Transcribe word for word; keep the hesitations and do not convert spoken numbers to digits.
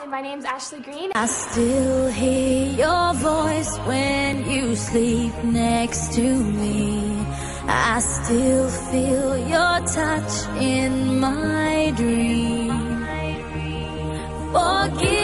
Hi, my name's Ashley Green. I still hear your voice when you sleep next to me. I still feel your touch in my dream. Forgive